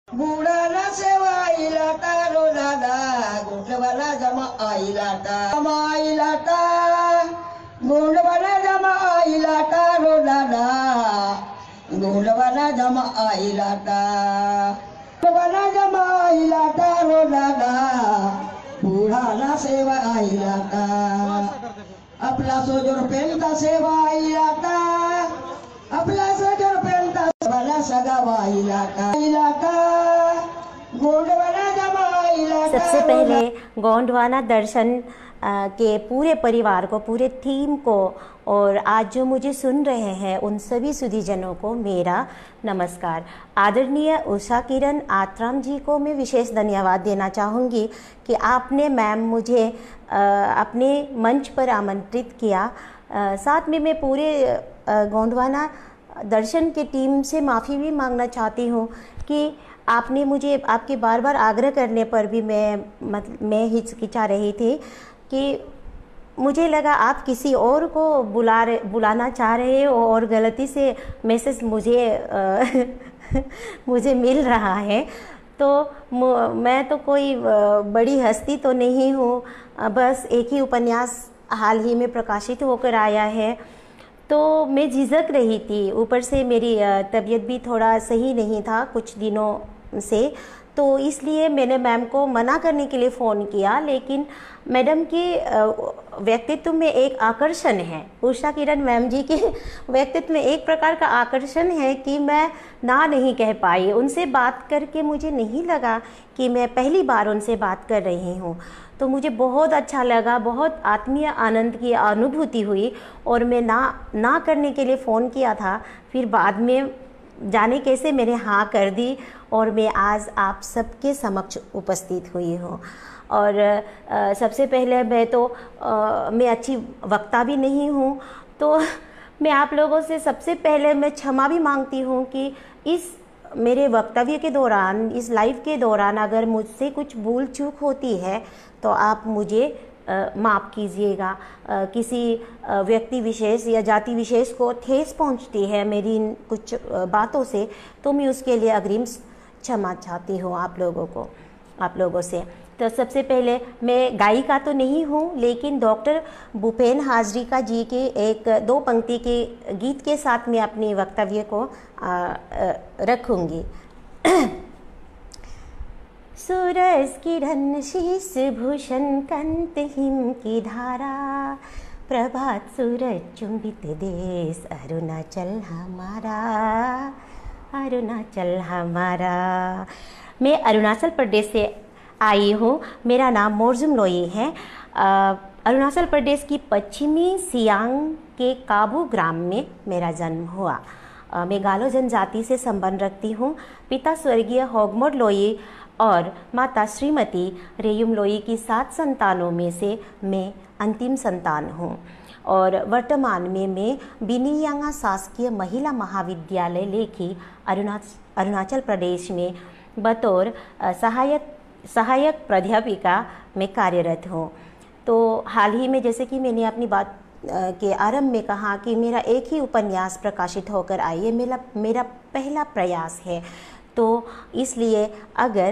बुडाला सेवाईला तारो दादा गोंडवाला जमा आईला गोंडवाला जमा आईला तारो दादा गोंडवाला जमा आईला गोंडवाला जमा आईला तारो दादा बुडाला सेवा आईला आपला सोजोर पेंता सेवा आईला आपला सोजोर पेंता वाला सगा वाईला गोंडवाना जमा आईला। सबसे पहले गोंडवाना दर्शन के पूरे परिवार को, पूरे टीम को और आज जो मुझे सुन रहे हैं उन सभी सुधीजनों को मेरा नमस्कार। आदरणीय उषा किरण आत्राम जी को मैं विशेष धन्यवाद देना चाहूँगी कि आपने मैम मुझे अपने मंच पर आमंत्रित किया। साथ में मैं पूरे गोंडवाना दर्शन की टीम से माफ़ी भी मांगना चाहती हूँ कि आपने मुझे, आपके बार बार आग्रह करने पर भी मैं हिचकिचा रही थी कि मुझे लगा आप किसी और को बुलाना चाह रहे हो और गलती से मैसेज मुझे मिल रहा है। तो मैं तो कोई बड़ी हस्ती तो नहीं हूँ, बस एक ही उपन्यास हाल ही में प्रकाशित होकर आया है, तो मैं झिझक रही थी। ऊपर से मेरी तबीयत भी थोड़ा सही नहीं था कुछ दिनों से, तो इसलिए मैंने मैम को मना करने के लिए फ़ोन किया। लेकिन मैडम के व्यक्तित्व में एक आकर्षण है, उषा किरण मैम जी के व्यक्तित्व में एक प्रकार का आकर्षण है कि मैं ना नहीं कह पाई। उनसे बात करके मुझे नहीं लगा कि मैं पहली बार उनसे बात कर रही हूँ, तो मुझे बहुत अच्छा लगा, बहुत आत्मीय आनंद की अनुभूति हुई और मैं ना करने के लिए फ़ोन किया था। फिर बाद में जाने कैसे मैंने हाँ कर दी और मैं आज आप सबके समक्ष उपस्थित हुई हूँ। और सबसे पहले मैं अच्छी वक्ता भी नहीं हूँ, तो मैं आप लोगों से सबसे पहले मैं क्षमा भी मांगती हूँ कि इस मेरे वक्तव्य के दौरान, इस लाइव के दौरान अगर मुझसे कुछ भूल चूक होती है तो आप मुझे माफ़ कीजिएगा। किसी व्यक्ति विशेष या जाति विशेष को ठेस पहुंचती है मेरी इन कुछ बातों से, तो मैं उसके लिए अग्रिम क्षमा चाहती हूँ आप लोगों से। तो सबसे पहले मैं गायिका तो नहीं हूँ, लेकिन डॉक्टर भूपेन हाजरिका जी के एक दो पंक्ति के गीत के साथ मैं अपने वक्तव्य को रखूँगी। सूरज किरण शीश भूषण कंत हिम की धारा, प्रभात सूरज चुंबित देश अरुणाचल हमारा। मैं अरुणाचल प्रदेश से आई हूँ। मेरा नाम मोरजुम लोई है। अरुणाचल प्रदेश की पश्चिमी सियांग के काबू ग्राम में मेरा जन्म हुआ। मैं गालो जनजाति से संबंध रखती हूँ। पिता स्वर्गीय होगमोड लोई और माता श्रीमती रेयुम लोई की 7 संतानों में से मैं अंतिम संतान हूँ और वर्तमान में मैं बिनियांगा शासकीय महिला महाविद्यालय लेखी अरुणाचल प्रदेश में बतौर सहायक प्राध्यापिका में कार्यरत हूँ। तो हाल ही में, जैसे कि मैंने अपनी बात के आरंभ में कहा कि मेरा एक ही उपन्यास प्रकाशित होकर आई है, मेरा पहला प्रयास है। तो इसलिए अगर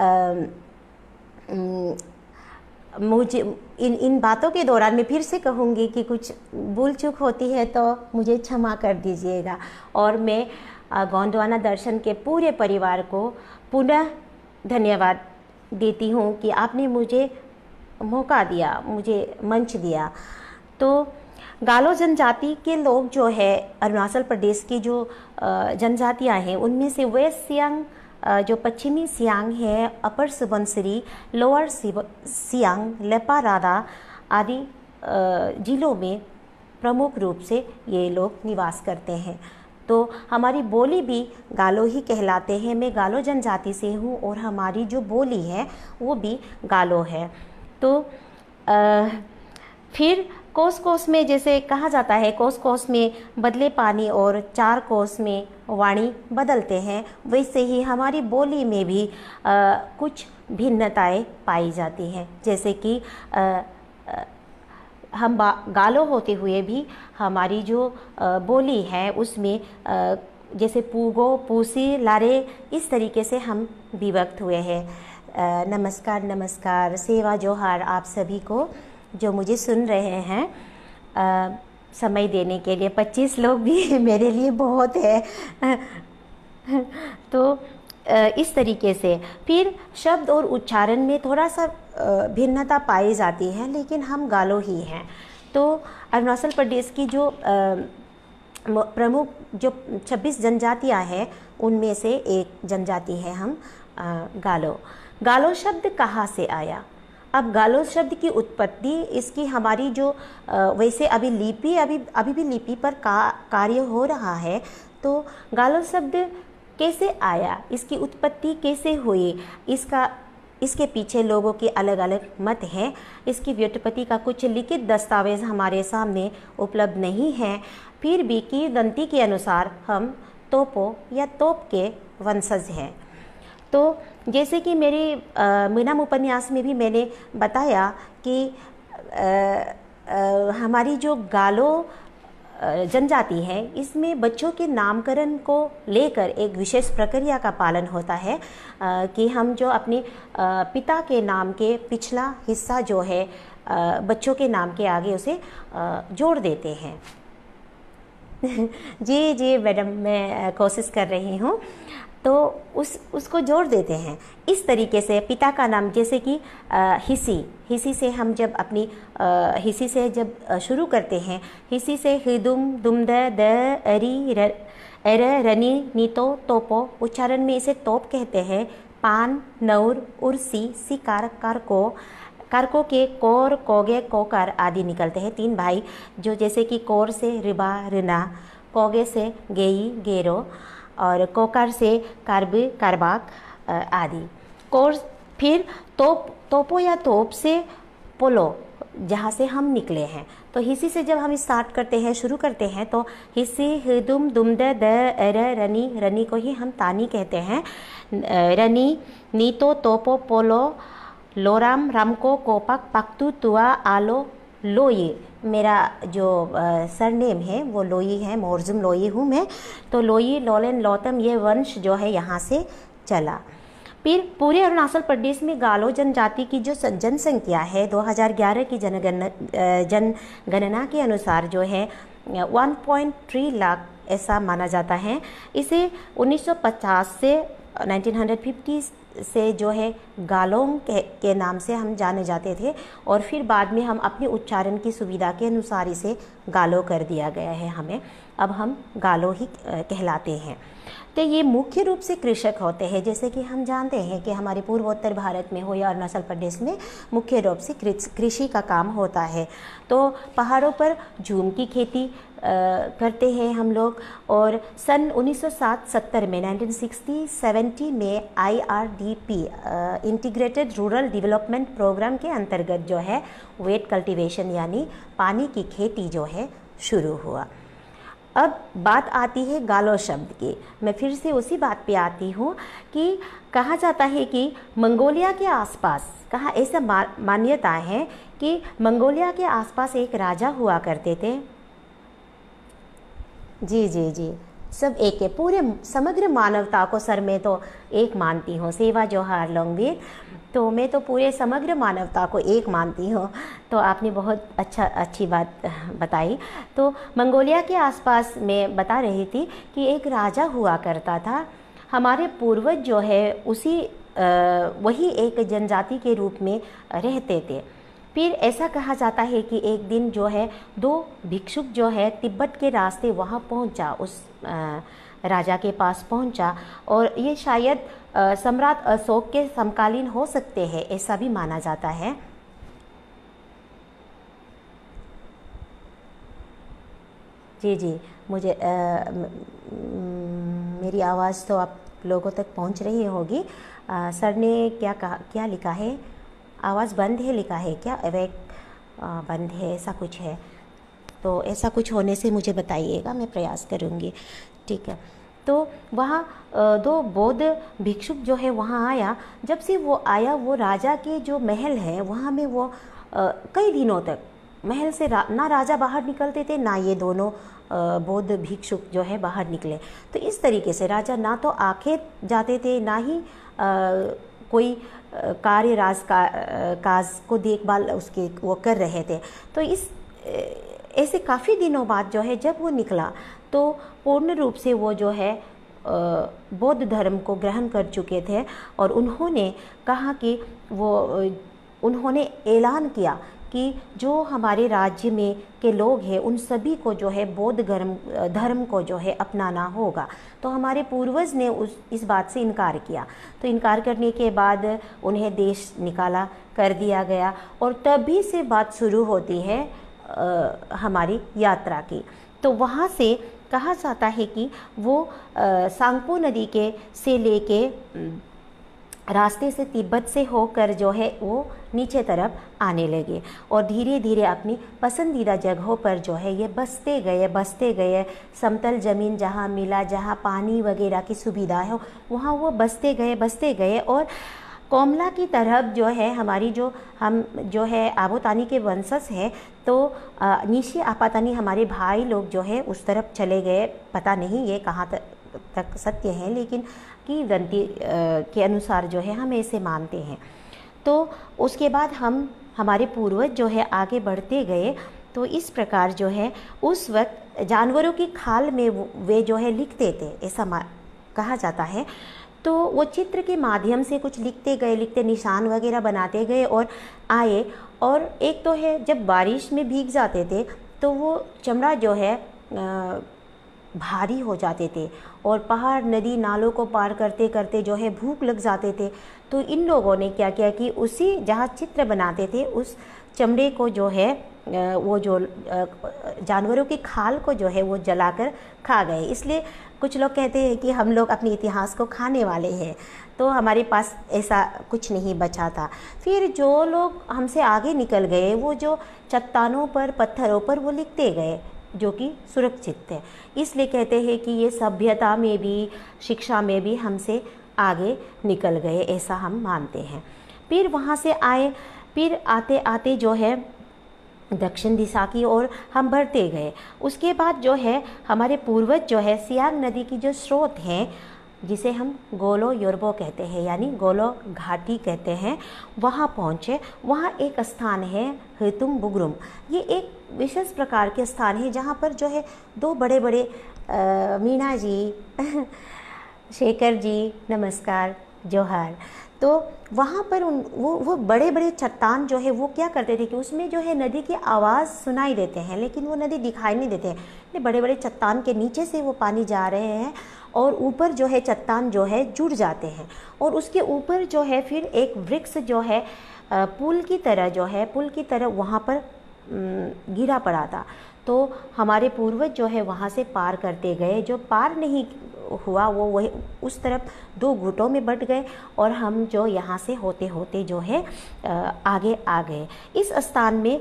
मुझे इन बातों के दौरान मैं फिर से कहूँगी कि कुछ भूल चूक होती है तो मुझे क्षमा कर दीजिएगा। और मैं गोंडवाना दर्शन के पूरे परिवार को पुनः धन्यवाद देती हूँ कि आपने मुझे मौका दिया, मुझे मंच दिया। तो गालो जनजाति के लोग जो है, अरुणाचल प्रदेश की जो जनजातियां हैं, उनमें से वेस्ट सियांग, जो पश्चिमी सियांग है, अपर सुबनसिरी, लोअर सियांग, लेपा रादा आदि जिलों में प्रमुख रूप से ये लोग निवास करते हैं। तो हमारी बोली भी गालो ही कहलाते हैं। मैं गालो जनजाति से हूँ और हमारी जो बोली है वो भी गालो है। तो फिर कोस में जैसे कहा जाता है, कोस में बदले पानी और 4 कोस में वाणी बदलते हैं, वैसे ही हमारी बोली में भी कुछ भिन्नताएं पाई जाती हैं। जैसे कि हम गालो होते हुए भी हमारी जो बोली है उसमें जैसे पूगो, पूसी, लारे, इस तरीके से हम विभक्त हुए हैं। नमस्कार नमस्कार, सेवा जोहार आप सभी को जो मुझे सुन रहे हैं। समय देने के लिए 25 लोग भी मेरे लिए बहुत है। तो इस तरीके से फिर शब्द और उच्चारण में थोड़ा सा भिन्नता पाई जाती है, लेकिन हम गालो ही हैं। तो अरुणाचल प्रदेश की जो प्रमुख जो 26 जनजातियां हैं, उनमें से एक जनजाति है हम गालो। गालो शब्द कहाँ से आया? अब गालो शब्द की उत्पत्ति, इसकी हमारी जो वैसे अभी भी लिपि पर कार्य हो रहा है। तो गालो शब्द कैसे आया, इसकी उत्पत्ति कैसे हुई, इसके पीछे लोगों के अलग अलग मत हैं। इसकी व्युत्पत्ति का कुछ लिखित दस्तावेज हमारे सामने उपलब्ध नहीं है। फिर भी किंवदंती के अनुसार हम तोपो या तोप के वंशज हैं। तो जैसे कि मेरे मीनाम उपन्यास में भी मैंने बताया कि हमारी जो गालो जनजाति है, इसमें बच्चों के नामकरण को लेकर एक विशेष प्रक्रिया का पालन होता है कि हम जो अपने पिता के नाम के पिछला हिस्सा जो है बच्चों के नाम के आगे उसे जोड़ देते हैं। जी जी मैडम, मैं कोशिश कर रही हूँ। तो उसको जोड़ देते हैं इस तरीके से। पिता का नाम जैसे कि हिसी से हम जब अपनी हिसी से जब शुरू करते हैं, हिसी से हिदुम दुमद द अरी एर रनी नीतो तोपो, उच्चारण में इसे तोप कहते हैं। पान, नौर, उर्सी, सिकार, कारको के कोर, कोगे, कोकार आदि निकलते हैं। 3 भाई जो जैसे कि कोर से रिबा, रिना, कोगे से गेई, गेरो और कोकार से कार्ब, कारबाक आदि। कोर्स फिर तोपो या तोप से पोलो, जहाँ से हम निकले हैं। तो हिसी से जब हम स्टार्ट करते हैं, शुरू करते हैं, तो हिसी हिदुम दुमद द एर रनी, रनी को ही हम तानी कहते हैं। रनी नीतो तोपो पोलो लोराम रामको कोपक पक्तू तुआ आलो लोई। मेरा जो सरनेम है वो लोई है, मोरजुम लोई हूँ मैं। तो लोई, लोलेन, लौतम, ये वंश जो है यहाँ से चला। फिर पूरे अरुणाचल प्रदेश में गालो जनजाति की जो जनसंख्या है 2011 की जनगणना के अनुसार जो है 1.3 लाख ऐसा माना जाता है। इसे 1950 से 1950 से जो है गालोंग के नाम से हम जाने जाते थे, और फिर बाद में हम अपने उच्चारण की सुविधा के अनुसार इसे गालो कर दिया गया है हमें। अब हम गालो ही कहलाते हैं। तो ये मुख्य रूप से कृषक होते हैं। जैसे कि हम जानते हैं कि हमारे पूर्वोत्तर भारत में हो या अरुणाचल प्रदेश में मुख्य रूप से कृषि का काम होता है। तो पहाड़ों पर झूम की खेती करते हैं हम लोग। और सन 1960-70 में 1960-70 में IRDP integrated rural development program के अंतर्गत जो है वेट कल्टीवेशन यानी पानी की खेती जो है शुरू हुआ। अब बात आती है गालो शब्द की। मैं फिर से उसी बात पे आती हूँ कि कहा जाता है कि मंगोलिया के आसपास, कहा ऐसा मान्यता है कि मंगोलिया के आसपास एक राजा हुआ करते थे। जी जी जी, सब एक है। पूरे समग्र मानवता को सर मैं तो एक मानती हूँ, सेवा जोहार लोंगवीर। तो मैं तो पूरे समग्र मानवता को एक मानती हूँ। तो आपने बहुत अच्छी बात बताई। तो मंगोलिया के आसपास मैं बता रही थी कि एक राजा हुआ करता था। हमारे पूर्वज जो है वही एक जनजाति के रूप में रहते थे। फिर ऐसा कहा जाता है कि एक दिन जो है 2 भिक्षुक जो है तिब्बत के रास्ते वहाँ पहुँचा, उस राजा के पास पहुँचा, और ये शायद सम्राट अशोक के समकालीन हो सकते हैं, ऐसा भी माना जाता है। जी जी, मुझे मेरी आवाज़ तो आप लोगों तक पहुँच रही होगी। सर ने क्या लिखा है? आवाज़ बंद है लिखा है क्या? अवैक बंद है, ऐसा कुछ है। तो ऐसा कुछ होने से मुझे बताइएगा, मैं प्रयास करूँगी। ठीक है। तो वहाँ 2 बौद्ध भिक्षुक जो है वहाँ आया। जब से वो आया, वो राजा के जो महल है वहाँ में वो कई दिनों तक महल से ना राजा बाहर निकलते थे, ना ये दोनों बौद्ध भिक्षुक जो है बाहर निकले। तो इस तरीके से राजा ना तो आखे जाते थे, ना ही कोई कार्य काज को देखभाल उसके वो कर रहे थे। तो इस ऐसे काफ़ी दिनों बाद जो है जब वो निकला तो पूर्ण रूप से वो जो है बौद्ध धर्म को ग्रहण कर चुके थे, और उन्होंने कहा कि उन्होंने ऐलान किया कि जो हमारे राज्य में के लोग हैं उन सभी को जो है बौद्ध धर्म को जो है अपनाना होगा। तो हमारे पूर्वज ने इस बात से इनकार किया। तो इनकार करने के बाद उन्हें देश निकाला कर दिया गया, और तभी से बात शुरू होती है हमारी यात्रा की। तो वहाँ से कहा जाता है कि वो सांगपो नदी के से लेके रास्ते से तिब्बत से होकर जो है वो नीचे तरफ आने लगे, और धीरे धीरे अपनी पसंदीदा जगहों पर जो है ये बसते गए। समतल ज़मीन जहाँ मिला, जहाँ पानी वगैरह की सुविधा है, वहाँ वो बसते गए। और कोमला की तरफ जो है हमारी हम जो है आबोतानी के वंशज हैं, तो निशी आपातानी हमारे भाई लोग जो है उस तरफ चले गए। पता नहीं ये कहाँ तक सत्य है, लेकिन किंवदंती के अनुसार जो है हम ऐसे मानते हैं। तो उसके बाद हमारे पूर्वज जो है आगे बढ़ते गए। तो इस प्रकार जो है उस वक्त जानवरों की खाल में वे जो है लिखते थे, ऐसा कहा जाता है। तो वो चित्र के माध्यम से कुछ लिखते निशान वगैरह बनाते गए और आए। और एक तो है जब बारिश में भीग जाते थे तो वो चमड़ा जो है भारी हो जाते थे, और पहाड़ नदी नालों को पार करते करते जो है भूख लग जाते थे। तो इन लोगों ने क्या किया कि उसी जहाँ चित्र बनाते थे उस चमड़े को जो है वो जो जानवरों की खाल को जो है वो जलाकर खा गए। इसलिए कुछ लोग कहते हैं कि हम लोग अपने इतिहास को खाने वाले हैं। तो हमारे पास ऐसा कुछ नहीं बचा था। फिर जो लोग हमसे आगे निकल गए वो जो चट्टानों पर पत्थरों पर वो लिखते गए, जो कि सुरक्षित थे। इसलिए कहते हैं कि ये सभ्यता में भी शिक्षा में भी हमसे आगे निकल गए, ऐसा हम मानते हैं। फिर वहाँ से आए, फिर आते आते जो है दक्षिण दिशा की ओर हम बढ़ते गए। उसके बाद जो है हमारे पूर्वज जो है सियांग नदी की जो स्रोत हैं, जिसे हम गोलो योरबो कहते हैं यानी गोलो घाटी कहते हैं, वहाँ पहुँचे। वहाँ एक स्थान है हेतुम बुगरुम। ये एक विशेष प्रकार के स्थान है जहाँ पर जो है दो बड़े बड़े मीना जी शेखर जी नमस्कार जोहार। तो वहाँ पर वो बड़े बड़े चट्टान जो है वो क्या करते थे कि उसमें जो है नदी की आवाज़ सुनाई देते हैं, लेकिन वो नदी दिखाई नहीं देते हैं। बड़े बड़े चट्टान के नीचे से वो पानी जा रहे हैं, और ऊपर जो है चट्टान जो है जुड़ जाते हैं, और उसके ऊपर जो है फिर एक वृक्ष जो है पुल की तरह वहाँ पर गिरा पड़ा था। तो हमारे पूर्वज जो है वहाँ से पार करते गए। जो पार नहीं हुआ वो वही उस तरफ दो गुटों में बट गए, और हम जो यहाँ से होते होते जो है आगे आ गए। इस स्थान में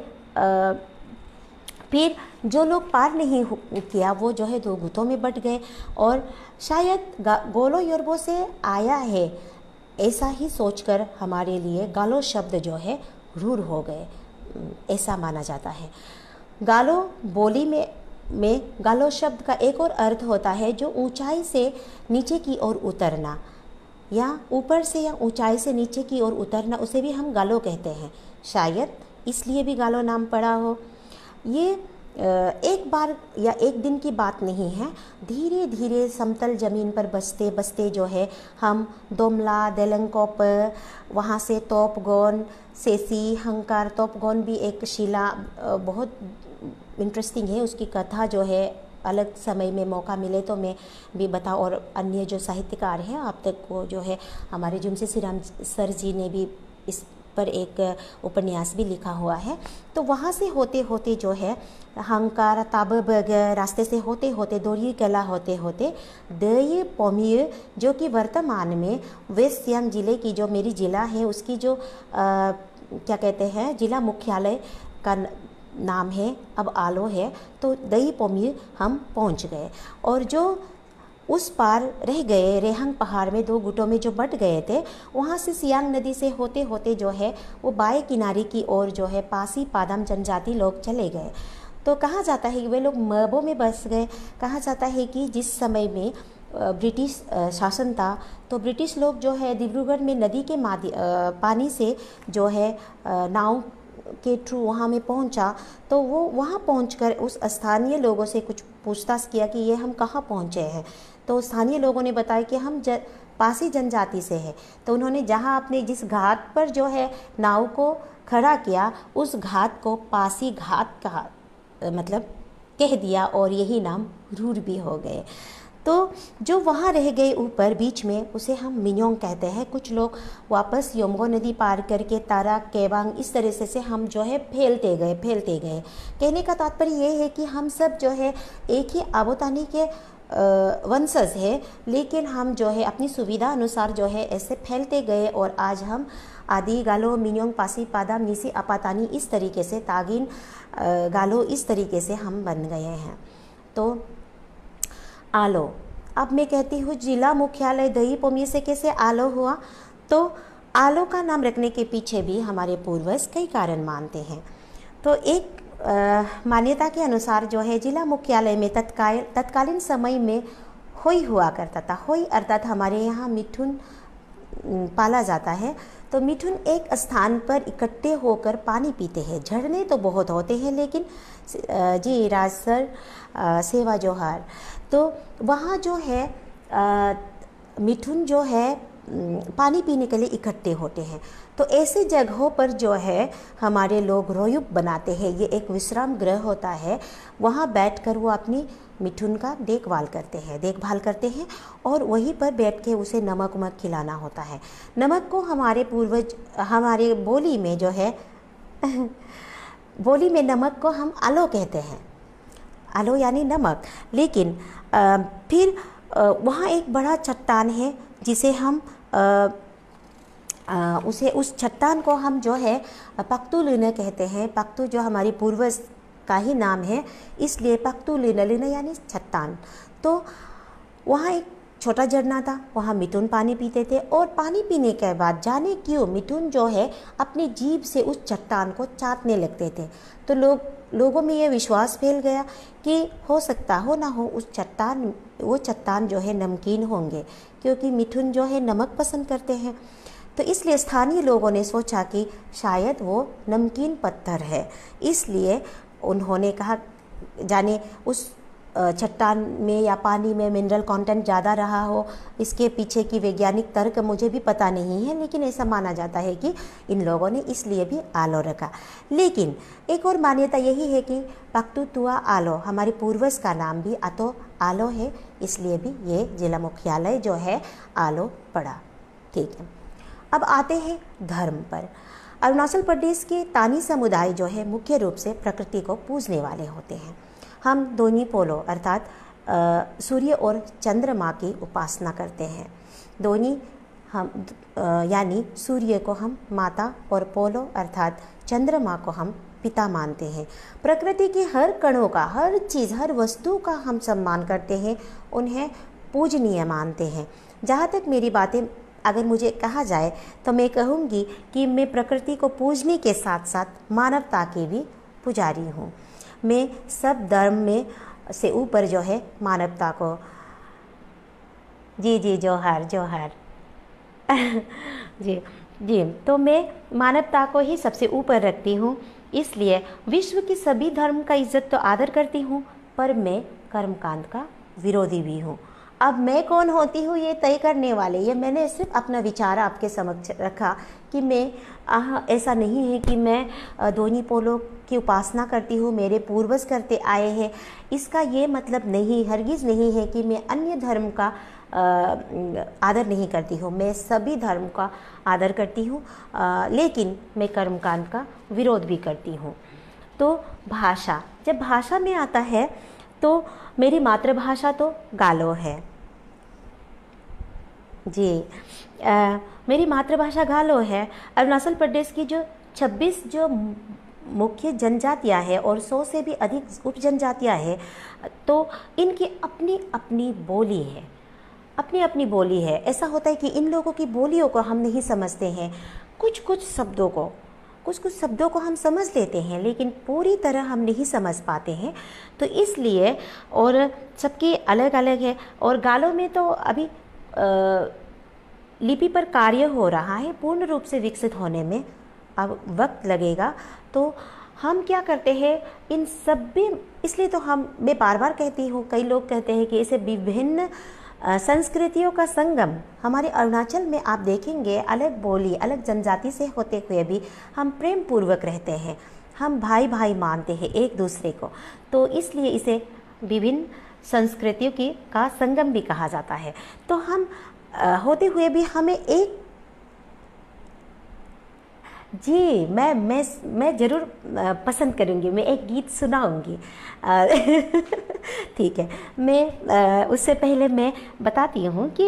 फिर जो लोग पार नहीं किया वो जो है दो गुटों में बट गए, और शायद गोलो योरबो से आया है ऐसा ही सोचकर हमारे लिए गालो शब्द जो है रूढ़ हो गए, ऐसा माना जाता है। गालो बोली में गालो शब्द का एक और अर्थ होता है जो ऊंचाई से नीचे की ओर उतरना, या ऊपर से या ऊंचाई से नीचे की ओर उतरना, उसे भी हम गालो कहते हैं। शायद इसलिए भी गालो नाम पड़ा हो। ये एक बार या एक दिन की बात नहीं है। धीरे धीरे समतल ज़मीन पर बसते बसते जो है हम दोमला देलंगकोप, वहाँ से तोपगोन सेसी हंकार। तोपगोन भी एक शिला बहुत इंटरेस्टिंग है, उसकी कथा जो है अलग समय में मौका मिले तो मैं भी बताऊँ। और अन्य जो साहित्यकार हैं आप तक को जो है हमारे जुमसे श्रीराम सर जी ने भी इस पर एक उपन्यास भी लिखा हुआ है। तो वहाँ से होते होते जो है हंकार ताबबग रास्ते से होते होते दोरी कला होते होते दये पोमिये, जो कि वर्तमान में वेस्ट सियांग जिले की जो मेरी ज़िला है उसकी जो क्या कहते हैं जिला मुख्यालय का नाम है अब आलो है। तो दई पोमिये हम पहुँच गए, और जो उस पार रह गए रेहंग पहाड़ में दो गुटों में जो बट गए थे, वहाँ से सियांग नदी से होते होते जो है वो बाएं किनारे की ओर जो है पासी पादम जनजाति लोग चले गए। तो कहा जाता है कि वे लोग मरबों में बस गए। कहा जाता है कि जिस समय में ब्रिटिश शासन था, तो ब्रिटिश लोग जो है डिब्रूगढ़ में नदी के पानी से जो है नाव के थ्रू वहाँ में पहुँचा। तो वो वहाँ पहुँचकर उस स्थानीय लोगों से कुछ पूछताछ किया कि ये हम कहाँ पहुँचे हैं। तो स्थानीय लोगों ने बताया कि हम पासी जनजाति से है। तो उन्होंने जहाँ अपने जिस घाट पर जो है नाव को खड़ा किया, उस घाट को पासी घाट का मतलब कह दिया और यही नाम रूर भी हो गए। तो जो वहाँ रह गए ऊपर बीच में, उसे हम मिन्योंग कहते हैं। कुछ लोग वापस योमगो नदी पार करके तारा केबांग इस तरह से हम जो है फैलते गए। कहने का तात्पर्य ये है कि हम सब जो है एक ही आबोतानी के वंशज है, लेकिन हम जो है अपनी सुविधा अनुसार जो है ऐसे फैलते गए और आज हम आदि गालो, मिन्योंग, पासी, पादाम, नीसी, अपातानी इस तरीके से, तागिन, गालो इस तरीके से हम बन गए हैं। तो आलो, अब मैं कहती हूँ जिला मुख्यालय दही पोमी से कैसे आलो हुआ। तो आलो का नाम रखने के पीछे भी हमारे पूर्वज कई कारण मानते हैं। तो एक मान्यता के अनुसार जो है जिला मुख्यालय में तत्कालीन समय में होई हुआ करता था। होई अर्थात हमारे यहाँ मिथुन पाला जाता है। तो मिथुन एक स्थान पर इकट्ठे होकर पानी पीते हैं। झरने तो बहुत होते हैं, लेकिन जी राज सर, सेवा जोहार, तो वहाँ जो है मिथुन जो है पानी पीने के लिए इकट्ठे होते हैं। तो ऐसे जगहों पर जो है हमारे लोग रोयुप बनाते हैं। ये एक विश्राम गृह होता है। वहाँ बैठकर वो अपनी मिथुन का देखभाल करते हैं और वहीं पर बैठ के उसे नमक वमक खिलाना होता है। नमक को हमारे पूर्वज, हमारे बोली में जो है बोली में नमक को हम आलो कहते हैं। आलो यानी नमक। लेकिन फिर वहाँ एक बड़ा चट्टान है जिसे हम उस चट्टान को हम जो है पक्तू लीना कहते हैं। पक्तू जो हमारी पूर्वज का ही नाम है, इसलिए पक्तू लीना यानी चट्टान। तो वहाँ एक छोटा झरना था, वहाँ मिथुन पानी पीते थे और पानी पीने के बाद जाने क्यों मिथुन जो है अपनी जीभ से उस चट्टान को चाटने लगते थे। तो लोगों में ये विश्वास फैल गया कि हो सकता हो ना हो वो चट्टान जो है नमकीन होंगे, क्योंकि मिथुन जो है नमक पसंद करते हैं। तो इसलिए स्थानीय लोगों ने सोचा कि शायद वो नमकीन पत्थर है, इसलिए उन्होंने कहा जाने उस चट्टान में या पानी में मिनरल कंटेंट ज़्यादा रहा हो। इसके पीछे की वैज्ञानिक तर्क मुझे भी पता नहीं है, लेकिन ऐसा माना जाता है कि इन लोगों ने इसलिए भी आलो रखा। लेकिन एक और मान्यता यही है कि पक्तू तुआ आलो, हमारे पूर्वज का नाम भी अतो आलो है, इसलिए भी ये जिला मुख्यालय जो है आलो पड़ा। ठीक है, अब आते हैं धर्म पर। अरुणाचल प्रदेश के तानी समुदाय जो है मुख्य रूप से प्रकृति को पूजने वाले होते हैं। हम दोनी पोलो अर्थात सूर्य और चंद्रमा की उपासना करते हैं। दोनी हम यानी सूर्य को हम माता और पोलो अर्थात चंद्रमा को हम पिता मानते हैं। प्रकृति की हर कणों का, हर चीज़, हर वस्तु का हम सम्मान करते हैं, उन्हें पूजनीय मानते हैं। जहाँ तक मेरी बातें अगर मुझे कहा जाए तो मैं कहूँगी कि मैं प्रकृति को पूजने के साथ साथ मानवता की भी पुजारी हूँ। मैं सब धर्म में से ऊपर जो है मानवता को, जी जोहार जोहार जी, तो मैं मानवता को ही सबसे ऊपर रखती हूँ। इसलिए विश्व की सभी धर्म का इज्जत तो आदर करती हूँ, पर मैं कर्मकांड का विरोधी भी हूँ। अब मैं कौन होती हूँ ये तय करने वाले, ये मैंने सिर्फ अपना विचार आपके समक्ष रखा कि मैं ऐसा नहीं है कि मैं दोनी पोलो की उपासना करती हूँ, मेरे पूर्वज करते आए हैं। इसका ये मतलब नहीं, हरगिज़ नहीं है कि मैं अन्य धर्म का आदर नहीं करती हूँ। मैं सभी धर्म का आदर करती हूँ, लेकिन मैं कर्मकांड का विरोध भी करती हूँ। तो भाषा, जब भाषा में आता है तो मेरी मातृभाषा तो गालो है जी। मेरी मातृभाषा गालो है। अरुणाचल प्रदेश की जो 26 जो मुख्य जनजातियां हैं और 100 से भी अधिक उप जनजातियां हैं, तो इनकी अपनी अपनी बोली है, अपनी अपनी बोली है। ऐसा होता है कि इन लोगों की बोलियों को हम नहीं समझते हैं, कुछ कुछ शब्दों को कुछ कुछ शब्दों को हम समझ लेते हैं लेकिन पूरी तरह हम नहीं समझ पाते हैं। तो इसलिए, और सबकी अलग अलग है, और गालो में तो अभी लिपि पर कार्य हो रहा है, पूर्ण रूप से विकसित होने में अब वक्त लगेगा। तो हम क्या करते हैं इन सब भी, इसलिए तो मैं बार बार कहती हूँ, कई लोग कहते हैं कि इसे विभिन्न संस्कृतियों का संगम। हमारे अरुणाचल में आप देखेंगे अलग बोली, अलग जनजाति से होते हुए भी हम प्रेम पूर्वक रहते हैं, हम भाई भाई मानते हैं एक दूसरे को। तो इसलिए इसे विभिन्न संस्कृतियों का संगम भी कहा जाता है। तो हम होते हुए भी हमें एक, जी मैं ज़रूर पसंद करूँगी, मैं एक गीत सुनाऊँगी। ठीक है, मैं उससे पहले मैं बताती हूँ कि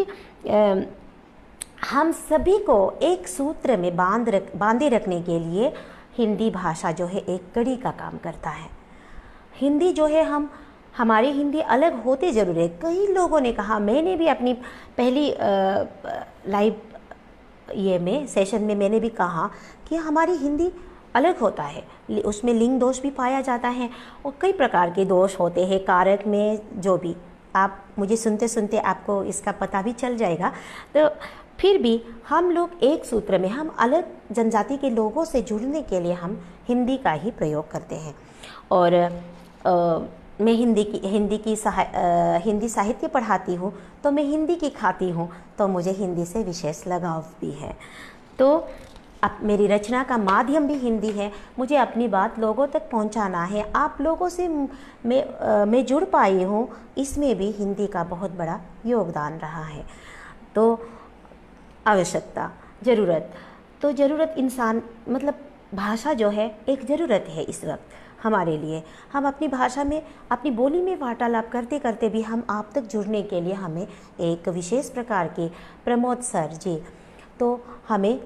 हम सभी को एक सूत्र में बांधे रखने के लिए हिंदी भाषा जो है एक कड़ी का काम करता है। हिंदी जो है, हमारी हिंदी अलग होते ज़रूर है। कई लोगों ने कहा, मैंने भी अपनी पहली लाइव सेशन में मैंने भी कहा कि हमारी हिंदी अलग होता है, उसमें लिंग दोष भी पाया जाता है और कई प्रकार के दोष होते हैं, कारक में जो भी। आप मुझे सुनते सुनते आपको इसका पता भी चल जाएगा। तो फिर भी हम लोग एक सूत्र में, हम अलग जनजाति के लोगों से जुड़ने के लिए हम हिंदी का ही प्रयोग करते हैं। और मैं हिंदी साहित्य पढ़ाती हूँ, तो मैं हिंदी की खाती हूँ, तो मुझे हिंदी से विशेष लगाव भी है। तो अब मेरी रचना का माध्यम भी हिंदी है, मुझे अपनी बात लोगों तक पहुँचाना है। आप लोगों से मैं जुड़ पाई हूँ, इसमें भी हिंदी का बहुत बड़ा योगदान रहा है। तो आवश्यकता, ज़रूरत इंसान, मतलब भाषा जो है एक ज़रूरत है इस वक्त हमारे लिए। हम अपनी भाषा में, अपनी बोली में वार्तालाप करते करते भी हम आप तक जुड़ने के लिए हमें एक विशेष प्रकार के प्रमोद सर जी तो हमें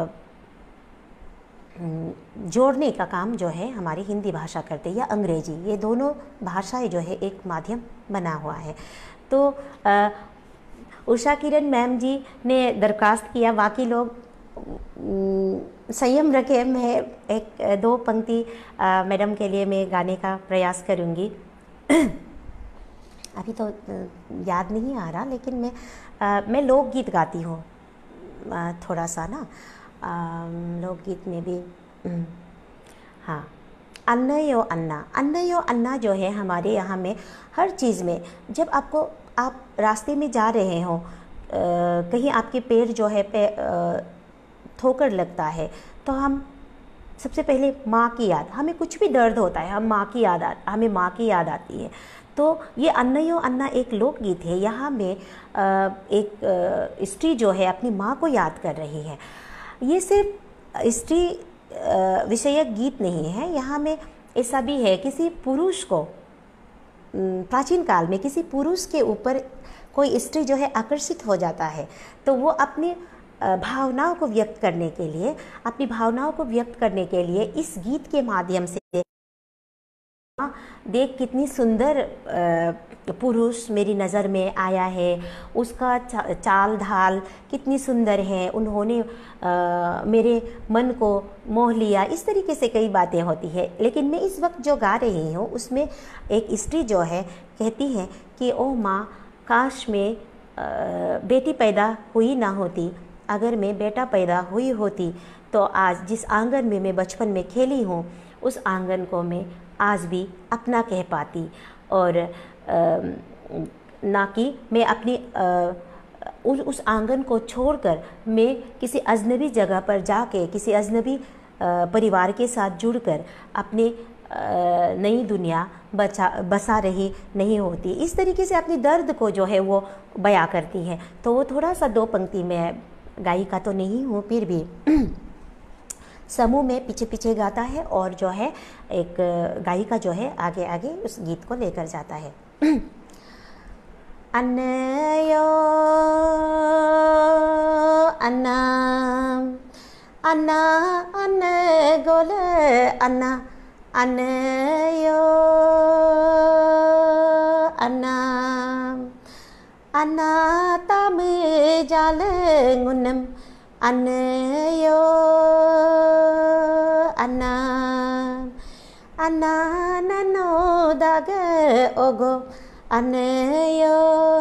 जोड़ने का काम जो है हमारी हिंदी भाषा करते, या अंग्रेजी, ये दोनों भाषाएं जो है एक माध्यम बना हुआ है। तो उषा किरण मैम जी ने दरखास्त किया, बाकी लोग संयम रखे। मैं एक दो पंक्ति मैडम के लिए मैं गाने का प्रयास करूंगी। अभी तो याद नहीं आ रहा, लेकिन मैं लोकगीत गाती हूँ थोड़ा सा ना, लोकगीत में भी। हाँ, अन्नयो अन्ना जो है हमारे यहाँ में हर चीज़ में, जब आप रास्ते में जा रहे हो, कहीं आपके पैर जो है ठोकर लगता है, तो हम सबसे पहले माँ की याद, हमें कुछ भी दर्द होता है, हमें माँ की याद आती है। तो ये अन्नयो अन्ना एक लोकगीत है। यहाँ में एक स्त्री जो है अपनी माँ को याद कर रही है। ये सिर्फ स्त्री विषयक गीत नहीं है, यहाँ में ऐसा भी है, किसी पुरुष को, प्राचीन काल में किसी पुरुष के ऊपर कोई स्त्री जो है आकर्षित हो जाता है, तो वो अपनी भावनाओं को व्यक्त करने के लिए इस गीत के माध्यम से, देख कितनी सुंदर पुरुष मेरी नज़र में आया है, उसका चाल ढाल कितनी सुंदर है, उन्होंने मेरे मन को मोह लिया, इस तरीके से कई बातें होती है। लेकिन मैं इस वक्त जो गा रही हूँ उसमें एक स्त्री जो है कहती है कि ओ माँ, काश में बेटी पैदा हुई ना होती, अगर मैं बेटा पैदा हुई होती तो आज जिस आंगन में मैं बचपन में खेली हूँ उस आंगन को मैं आज भी अपना कह पाती, और ना कि मैं अपनी उस आंगन को छोड़कर मैं किसी अजनबी जगह पर जाके किसी अजनबी परिवार के साथ जुड़कर अपने नई दुनिया बसा रही नहीं होती। इस तरीके से अपनी दर्द को जो है वो बयां करती है। तो वो थोड़ा सा दो पंक्ति में, गायिका तो नहीं हूँ, फिर भी समूह में पीछे पीछे गाता है, और जो है एक गायिका जो है आगे आगे उस गीत को लेकर जाता है। अन्नयो अन्ना अन्ना अन्न गोल अन्ना अन्नयो अन्ना अन्ना तम जाल गुनम अन्नयो अन्ना अन्ना ननो दागे ओगो अन्नयो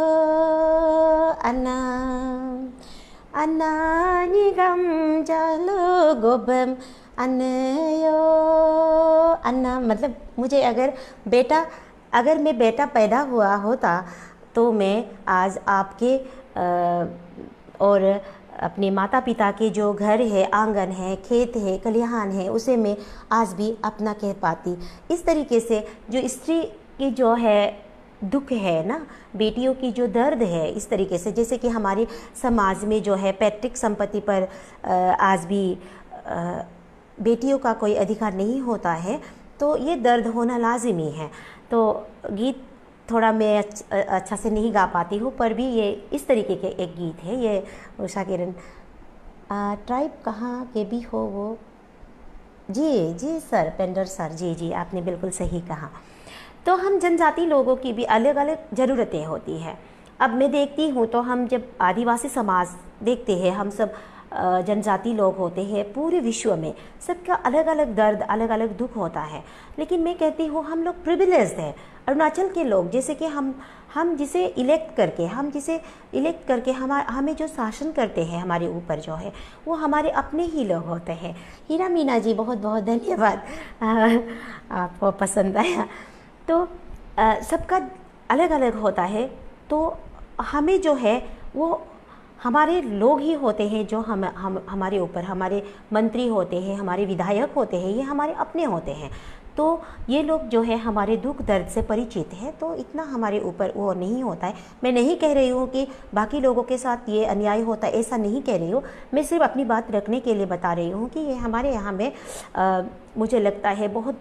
अन्ना अन्ना निगम जालो गोबम अन्नयो अन्ना। मतलब मुझे अगर मैं बेटा पैदा हुआ होता तो मैं आज आपके और अपने माता पिता के जो घर है, आंगन है, खेत है, खलिहान है, उसे मैं आज भी अपना कह पाती। इस तरीके से जो स्त्री की जो है दुख है ना, बेटियों की जो दर्द है, इस तरीके से जैसे कि हमारे समाज में जो है पैतृक संपत्ति पर आज भी बेटियों का कोई अधिकार नहीं होता है, तो ये दर्द होना लाजिमी है। तो गीत थोड़ा मैं अच्छा से नहीं गा पाती हूँ, पर भी ये इस तरीके के एक गीत है। ये उषा किरण ट्राइब कहाँ के भी हो वो? जी जी सर, पेंडर सर, जी जी आपने बिल्कुल सही कहा। तो हम जनजाति लोगों की भी अलग अलग ज़रूरतें होती हैं। अब मैं देखती हूँ तो हम जब आदिवासी समाज देखते हैं, हम सब जनजाति लोग होते हैं, पूरे विश्व में सबका अलग अलग दर्द, अलग अलग दुख होता है। लेकिन मैं कहती हूँ हम लोग प्रिविलेज्ड हैं। अरुणाचल के लोग जैसे कि हम जिसे इलेक्ट करके हमें जो शासन करते हैं, हमारे ऊपर जो है वो हमारे अपने ही लोग होते हैं। हीरा मीना जी बहुत बहुत धन्यवाद, आपको पसंद आया। तो सबका अलग अलग होता है, तो हमें जो है वो हमारे लोग ही होते हैं जो हमारे ऊपर, हमारे मंत्री होते हैं, हमारे विधायक होते हैं, ये हमारे अपने होते हैं। तो ये लोग जो है हमारे दुख दर्द से परिचित है, तो इतना हमारे ऊपर वो नहीं होता है। मैं नहीं कह रही हूँ कि बाकी लोगों के साथ ये अन्याय होता है, ऐसा नहीं कह रही हूँ। मैं सिर्फ अपनी बात रखने के लिए बता रही हूँ कि ये हमारे यहाँ में मुझे लगता है बहुत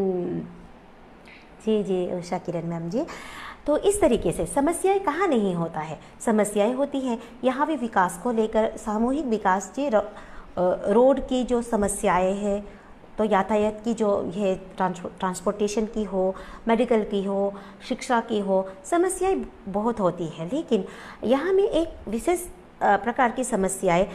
जी जी उषा किरण मैम जी। तो इस तरीके से समस्याएं कहाँ नहीं होता है, समस्याएं होती हैं यहाँ भी विकास को लेकर। सामूहिक विकास जी, रोड की जो समस्याएं हैं, तो यातायात की जो है, ट्रांसपोर्टेशन की हो, मेडिकल की हो, शिक्षा की हो, समस्याएं बहुत होती हैं। लेकिन यहाँ में एक विशेष प्रकार की समस्याएं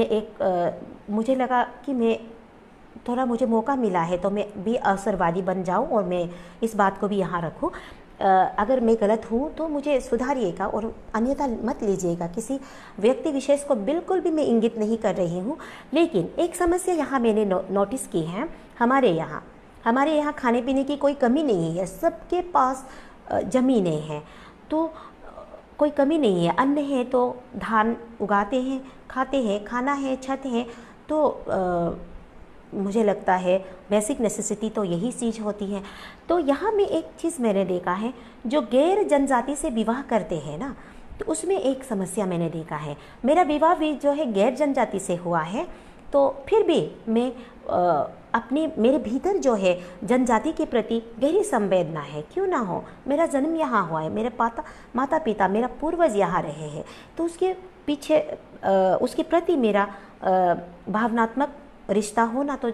मुझे लगा कि मुझे मौका मिला है तो मैं भी अवसरवादी बन जाऊं और मैं इस बात को भी यहाँ रखूं। अगर मैं गलत हूँ तो मुझे सुधारिएगा और अन्यथा मत लीजिएगा। किसी व्यक्ति विशेष को बिल्कुल भी मैं इंगित नहीं कर रही हूँ। लेकिन एक समस्या यहाँ मैंने नोटिस की है। हमारे यहाँ खाने पीने की कोई कमी नहीं है, सबके पास ज़मीनें हैं, तो कोई कमी नहीं है। अन्न है तो धान उगाते हैं, खाते हैं, खाना है, छत है। तो मुझे लगता है बेसिक नेसेसिटी तो यही चीज़ होती है। तो यहाँ में एक चीज़ मैंने देखा है, जो गैर जनजाति से विवाह करते हैं ना, तो उसमें एक समस्या मैंने देखा है। मेरा विवाह भी जो है गैर जनजाति से हुआ है, तो फिर भी मैं मेरे भीतर जो है जनजाति के प्रति गहरी संवेदना है। क्यों ना हो, मेरा जन्म यहाँ हुआ है, मेरे माता पिता, मेरा पूर्वज यहाँ रहे हैं, तो उसके पीछे उसके प्रति मेरा भावनात्मक रिश्ता होना तो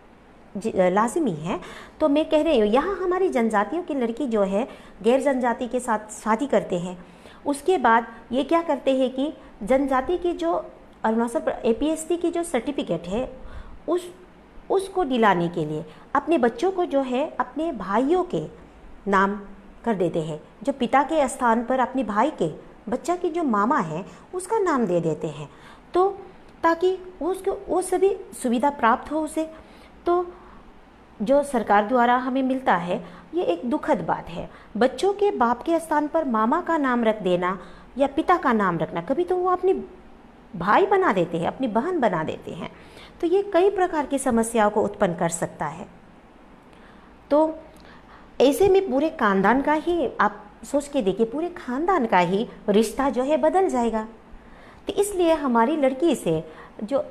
लाजिमी है। तो मैं कह रही हूँ यहाँ हमारी जनजातियों की लड़की जो है गैर जनजाति के साथ शादी करते हैं, उसके बाद ये क्या करते हैं कि जनजाति की जो अरुणाचल APST की जो सर्टिफिकेट है उसको दिलाने के लिए अपने बच्चों को जो है अपने भाइयों के नाम कर देते हैं। जो पिता के स्थान पर अपने भाई के बच्चा की जो मामा है उसका नाम दे देते हैं, तो ताकि वो सभी सुविधा प्राप्त हो उसे। तो जो सरकार द्वारा हमें मिलता है ये एक दुखद बात है। बच्चों के बाप के स्थान पर मामा का नाम रख देना या पिता का नाम रखना, कभी तो वो अपने भाई बना देते हैं, अपनी बहन बना देते हैं। तो ये कई प्रकार की समस्याओं को उत्पन्न कर सकता है। तो ऐसे में पूरे खानदान का ही, आप सोच के देखिए, पूरे खानदान का ही रिश्ता जो है बदल जाएगा। तो इसलिए हमारी लड़की से जो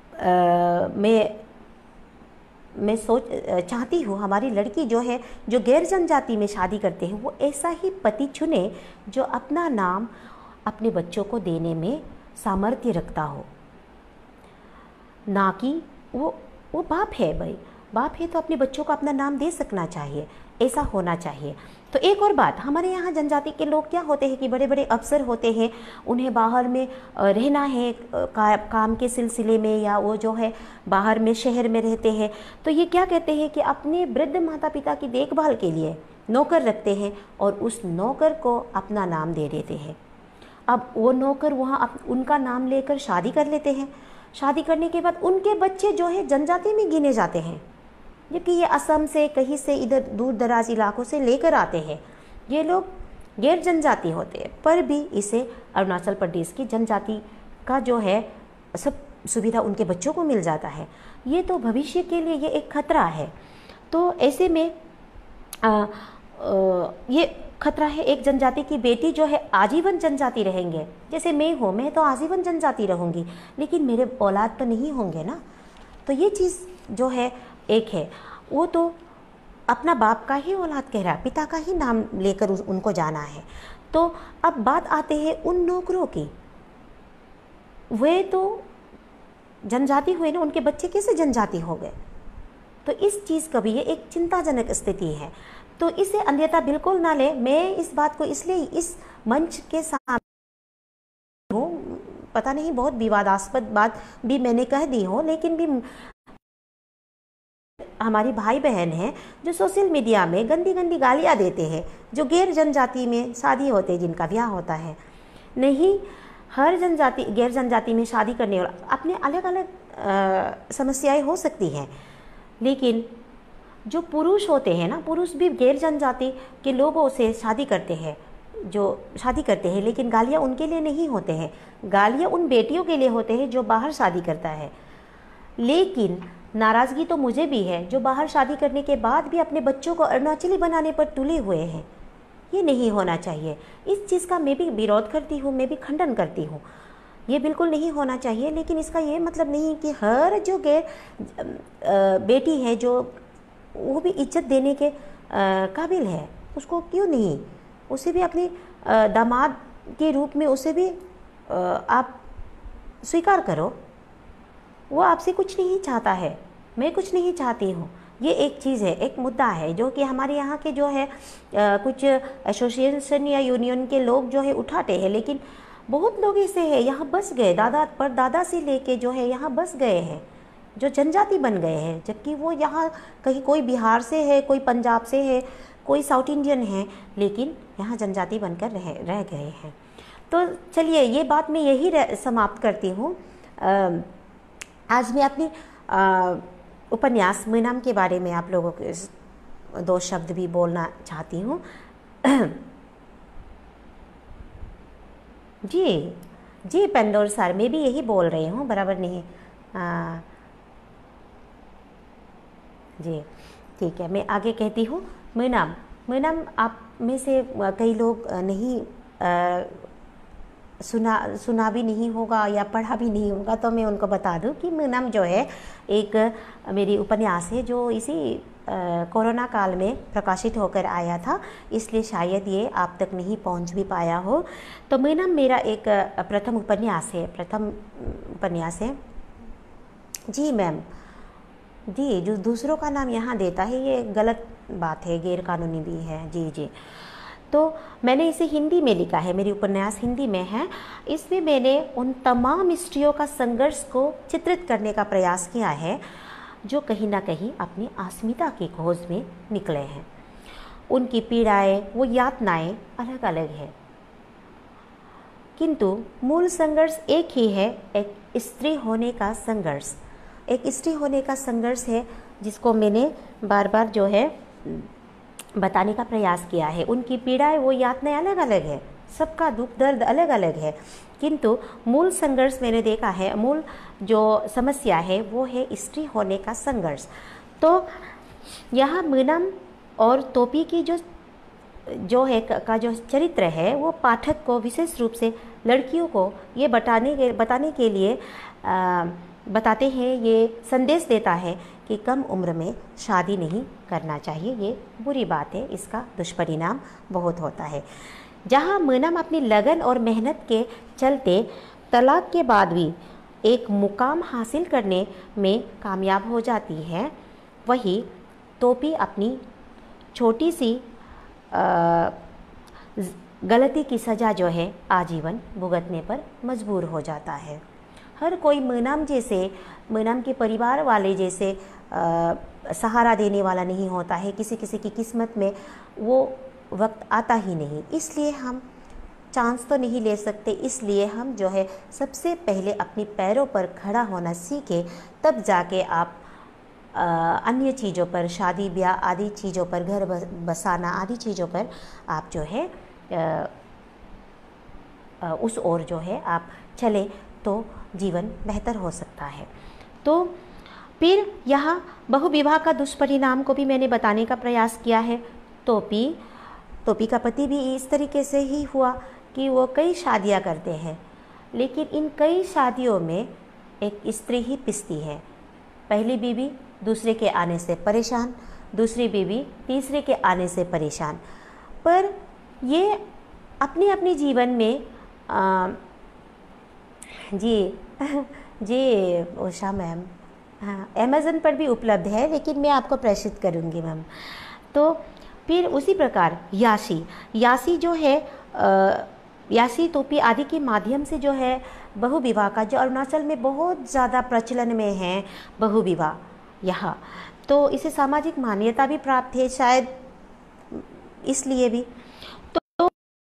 मैं चाहती हूँ, हमारी लड़की जो है जो गैर जनजाति में शादी करते हैं वो ऐसा ही पति चुने जो अपना नाम अपने बच्चों को देने में सामर्थ्य रखता हो, ना कि वो बाप है भाई, बाप है तो अपने बच्चों को अपना नाम दे सकना चाहिए, ऐसा होना चाहिए। तो एक और बात, हमारे यहाँ जनजाति के लोग क्या होते हैं कि बड़े बड़े अफसर होते हैं, उन्हें बाहर में रहना है काम के सिलसिले में, या वो जो है बाहर में शहर में रहते हैं, तो ये क्या कहते हैं कि अपने वृद्ध माता पिता की देखभाल के लिए नौकर रखते हैं और उस नौकर को अपना नाम दे देते हैं। अब वो नौकर वहाँ उनका नाम लेकर शादी कर लेते हैं। शादी करने के बाद उनके बच्चे जो है जनजाति में गिने जाते हैं, जबकि ये असम से कहीं से इधर दूर दराज इलाकों से लेकर आते हैं। ये लोग गैर जनजाति होते हैं, पर भी इसे अरुणाचल प्रदेश की जनजाति का जो है सब सुविधा उनके बच्चों को मिल जाता है। ये तो भविष्य के लिए ये एक खतरा है। तो ऐसे में ये खतरा है। एक जनजाति की बेटी जो है आजीवन जनजाति रहेंगे, जैसे मैं तो आजीवन जनजाति रहूँगी, लेकिन मेरे औलाद तो नहीं होंगे ना। तो ये चीज़ जो है एक है, वो तो अपना बाप का ही औलाद कह रहा है, पिता का ही नाम लेकर उनको जाना है। तो अब बात आते हैं उन नौकरों की, वे तो जनजाति हुए ना, उनके बच्चे कैसे जनजाति हो गए? तो इस चीज़ का भी ये एक चिंताजनक स्थिति है। तो इसे अन्यथा बिल्कुल ना ले। मैं इस बात को इसलिए इस मंच के सामने हूँ, पता नहीं बहुत विवादास्पद बात भी मैंने कह दी हो, लेकिन भी हमारी भाई बहन हैं जो सोशल मीडिया में गंदी गंदी गालियाँ देते हैं, जो गैर जनजाति में शादी होते हैं, जिनका ब्याह होता है। नहीं, हर जनजाति गैर जनजाति में शादी करने वाला अपने अलग अलग समस्याएं हो सकती हैं, लेकिन जो पुरुष होते हैं ना, पुरुष भी गैर जनजाति के लोगों से शादी करते हैं, लेकिन गालियाँ उनके लिए नहीं होते हैं, गालियाँ उन बेटियों के लिए होते हैं जो बाहर शादी करता है। लेकिन नाराज़गी तो मुझे भी है जो बाहर शादी करने के बाद भी अपने बच्चों को अरुणाचली बनाने पर तुले हुए हैं। ये नहीं होना चाहिए। इस चीज़ का मैं भी विरोध करती हूँ, मैं भी खंडन करती हूँ। ये बिल्कुल नहीं होना चाहिए, लेकिन इसका ये मतलब नहीं कि हर जो गैर बेटी है जो वो भी इज्जत देने के काबिल है, उसको क्यों नहीं, उसे भी अपने दामाद के रूप में उसे भी आप स्वीकार करो। वो आपसे कुछ नहीं चाहता है, मैं कुछ नहीं चाहती हूँ। ये एक चीज़ है, एक मुद्दा है जो कि हमारे यहाँ के जो है कुछ एसोसिएशन या यूनियन के लोग जो है उठाते हैं, लेकिन बहुत लोग ऐसे हैं यहाँ बस गए, दादा परदादा से लेके जो है यहाँ बस गए हैं, जो जनजाति बन गए हैं, जबकि वो यहाँ कहीं कोई बिहार से है, कोई पंजाब से है, कोई साउथ इंडियन है, लेकिन यहाँ जनजाति बनकर रह गए हैं। तो चलिए ये बात मैं यही समाप्त करती हूँ। आज मैं अपनी उपन्यास मैनाम के बारे में आप लोगों के 2 शब्द भी बोलना चाहती हूँ। जी पेंडोर सर, मैं भी यही बोल रही हूँ, बराबर नहीं। जी ठीक है, मैं आगे कहती हूँ। मैनाम आप में से कई लोग नहीं सुना भी नहीं होगा या पढ़ा भी नहीं होगा, तो मैं उनको बता दूं कि मैनाम जो है एक मेरी उपन्यास है जो इसी कोरोना काल में प्रकाशित होकर आया था, इसलिए शायद ये आप तक नहीं पहुंच भी पाया हो। तो मैनाम मेरा एक प्रथम उपन्यास है। जी मैम, जी जो दूसरों का नाम यहाँ देता है ये गलत बात है, गैर कानूनी भी है। जी तो मैंने इसे हिंदी में लिखा है, मेरी उपन्यास हिंदी में है। इसमें मैंने उन तमाम स्त्रियों का संघर्ष को चित्रित करने का प्रयास किया है जो कहीं ना कहीं अपनी अस्मिता की खोज में निकले हैं। उनकी पीड़ाएं, वो यातनाएं अलग अलग है, किंतु मूल संघर्ष एक ही है, एक स्त्री होने का संघर्ष। एक स्त्री होने का संघर्ष है जिसको मैंने बार बार जो है बताने का प्रयास किया है। उनकी पीड़ाएं, वो यातनाएं अलग अलग है, सबका दुख दर्द अलग अलग है, किंतु मूल संघर्ष मैंने देखा है, मूल जो समस्या है वो है स्त्री होने का संघर्ष। तो यहाँ मैनाम और तोपी की जो है का जो चरित्र है वो पाठक को विशेष रूप से लड़कियों को ये बताने के लिए बताते हैं, ये संदेश देता है कि कम उम्र में शादी नहीं करना चाहिए। ये बुरी बात है, इसका दुष्परिणाम बहुत होता है। जहाँ मैनाम अपनी लगन और मेहनत के चलते तलाक के बाद भी एक मुकाम हासिल करने में कामयाब हो जाती है, वही टोपी अपनी छोटी सी गलती की सज़ा जो है आजीवन भुगतने पर मजबूर हो जाता है। हर कोई मनाम के परिवार वाले जैसे सहारा देने वाला नहीं होता है। किसी किसी की किस्मत में वो वक्त आता ही नहीं, इसलिए हम चांस तो नहीं ले सकते। इसलिए हम जो है सबसे पहले अपने पैरों पर खड़ा होना सीखे, तब जाके आप अन्य चीज़ों पर, शादी ब्याह आदि चीज़ों पर, घर बसाना आदि चीज़ों पर आप जो है उस ओर जो है आप चले तो जीवन बेहतर हो सकता है। तो फिर यहाँ बहुविवाह का दुष्परिणाम को भी मैंने बताने का प्रयास किया है। टोपी का पति भी इस तरीके से ही हुआ कि वो कई शादियाँ करते हैं, लेकिन इन कई शादियों में एक स्त्री ही पिसती है। पहली बीवी दूसरे के आने से परेशान, दूसरी बीवी तीसरे के आने से परेशान। पर ये अपने अपने जीवन में जी उषा मैम, हाँ अमेज़न पर भी उपलब्ध है, लेकिन मैं आपको प्रेषित करूँगी मैम। तो फिर उसी प्रकार यासी जो है यासी टोपी आदि के माध्यम से जो है बहुविवाह का, जो अरुणाचल में बहुत ज़्यादा प्रचलन में है बहुविवाह यहाँ, तो इसे सामाजिक मान्यता भी प्राप्त है शायद इसलिए भी। तो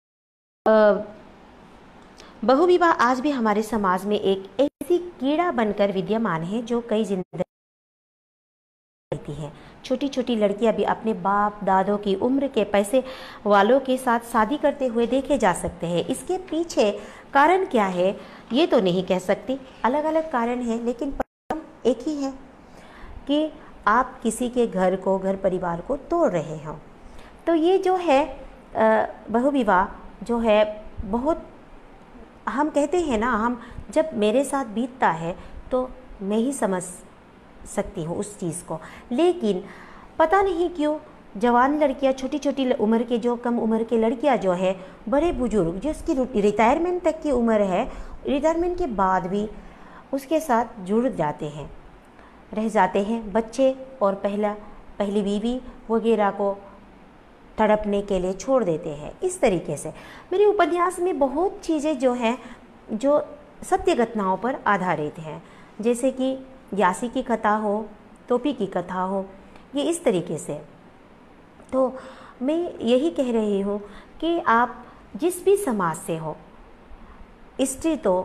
बहुविवाह आज भी हमारे समाज में एक ऐसी कीड़ा बनकर विद्यमान है जो कई जिंदगी रहती है। छोटी छोटी लड़कियां भी अपने बाप दादों की उम्र के पैसे वालों के साथ शादी करते हुए देखे जा सकते हैं। इसके पीछे कारण क्या है ये तो नहीं कह सकती, अलग अलग कारण है, लेकिन परिणाम एक ही है कि आप किसी के घर परिवार को तोड़ रहे हो। तो ये जो है बहुविवाह जो है बहुत, हम कहते हैं ना, हम जब मेरे साथ बीतता है तो मैं ही समझ सकती हूँ उस चीज़ को, लेकिन पता नहीं क्यों जवान लड़कियाँ, छोटी छोटी उम्र के, जो कम उम्र के लड़कियाँ जो है, बड़े बुजुर्ग जिसकी रिटायरमेंट तक की उम्र है, रिटायरमेंट के बाद भी उसके साथ जुड़ जाते हैं, रह जाते हैं। बच्चे और पहली बीवी वगैरह को तड़पने के लिए छोड़ देते हैं। इस तरीके से मेरे उपन्यास में बहुत चीज़ें जो हैं जो सत्य घटनाओं पर आधारित हैं, जैसे कि यासी की कथा हो, टोपी की कथा हो, ये इस तरीके से। तो मैं यही कह रही हूँ कि आप जिस भी समाज से हो, स्त्री तो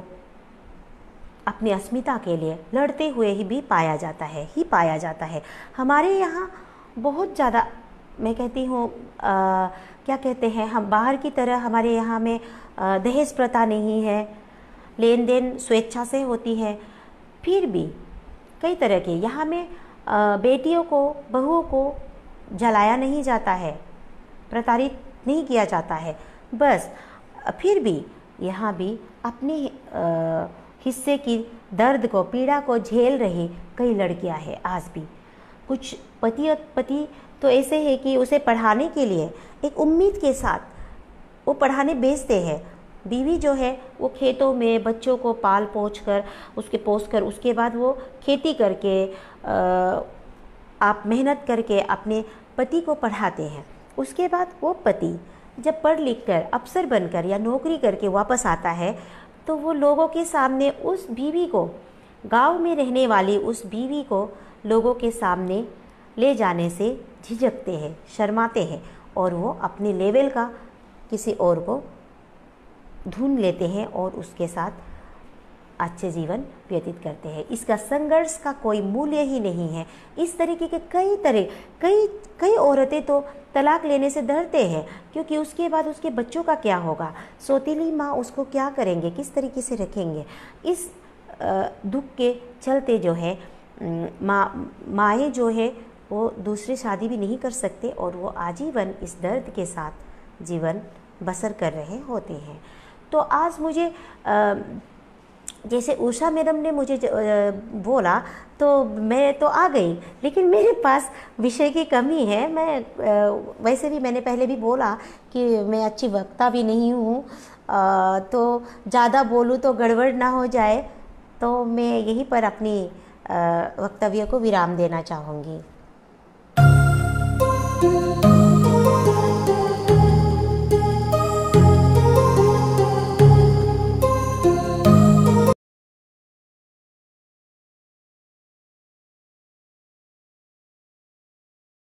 अपनी अस्मिता के लिए लड़ते हुए ही पाया जाता है। हमारे यहाँ बहुत ज़्यादा, मैं कहती हूँ क्या कहते हैं, हम बाहर की तरह हमारे यहाँ में दहेज प्रथा नहीं है, लेन देन स्वेच्छा से होती है। फिर भी कई तरह के यहाँ में बेटियों को, बहुओं को जलाया नहीं जाता है, प्रताड़ित नहीं किया जाता है। बस फिर भी यहाँ भी अपने हिस्से की दर्द को, पीड़ा को झेल रही कई लड़कियाँ हैं आज भी। कुछ पति तो ऐसे है कि उसे पढ़ाने के लिए एक उम्मीद के साथ वो पढ़ाने भेजते हैं। बीवी जो है वो खेतों में बच्चों को पाल पोस कर उसके बाद वो खेती करके आप मेहनत करके अपने पति को पढ़ाते हैं। उसके बाद वो पति जब पढ़ लिख कर अफसर बनकर या नौकरी करके वापस आता है तो वो लोगों के सामने उस बीवी को, गांव में रहने वाली उस बीवी को लोगों के सामने ले जाने से झिझकते हैं, शर्माते हैं, और वो अपने लेवल का किसी और को ढूंढ लेते हैं और उसके साथ अच्छे जीवन व्यतीत करते हैं। इसका संघर्ष का कोई मूल्य ही नहीं है। इस तरीके के कई औरतें तो तलाक लेने से डरते हैं, क्योंकि उसके बाद उसके बच्चों का क्या होगा, सौतेली माँ उसको क्या करेंगे, किस तरीके से रखेंगे। इस दुख के चलते जो है माएँ जो है वो दूसरी शादी भी नहीं कर सकते और वो आजीवन इस दर्द के साथ जीवन बसर कर रहे होते हैं। तो आज मुझे जैसे उषा मैडम ने मुझे बोला तो मैं तो आ गई, लेकिन मेरे पास विषय की कमी है। मैं वैसे भी मैंने पहले भी बोला कि मैं अच्छी वक्ता भी नहीं हूँ, तो ज़्यादा बोलूँ तो गड़बड़ ना हो जाए, तो मैं यहीं पर अपनी वक्तव्य को विराम देना चाहूँगी।